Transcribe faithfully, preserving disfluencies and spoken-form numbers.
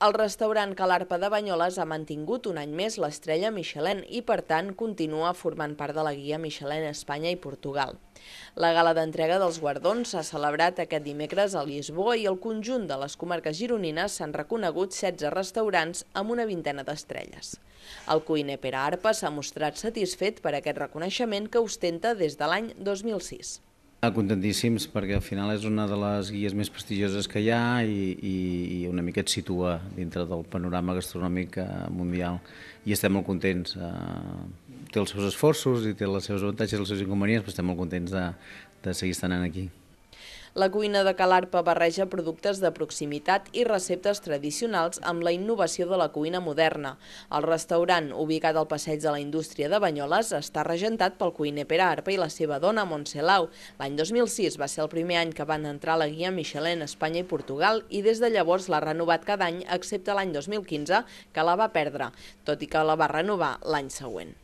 El restaurant Calarpa de Banyoles ha mantingut un any més l'estrella Michelin i, per tant, continua formant part de la guia Michelin Espanya i Portugal. La gala d'entrega dels guardons s'ha celebrat aquest dimecres a Lisboa i al conjunt de les comarques gironines s'han reconegut setze restaurants amb una vintena d'estrelles. El cuiner Pere Arpa s'ha mostrat satisfet per aquest reconeixement que ostenta des de l'any dos mil sis. Contentíssims, perquè al final és una de les guies més prestigioses que hi ha i, i, i una mica et situa dintre del panorama gastronòmic mundial i estem molt contents. Té els seus esforços i té les seus avantatges i els seus inconvenients, però estem molt contents de, de seguir estant aquí. La cuina de Calarpa barreja productes de proximitat i receptes tradicionals amb la innovació de la cuina moderna. El restaurant, ubicat al Passeig de la Indústria de Banyoles, està regentat pel cuiner Pere Arpa i la seva dona, Montse Lau. L'any dos mil sis va ser el primer any que van entrar a la guia Michelin Espanya i Portugal i des de llavors l'ha renovat cada any, excepte l'any dos mil quinze, que la va perdre, tot i que la va renovar l'any següent.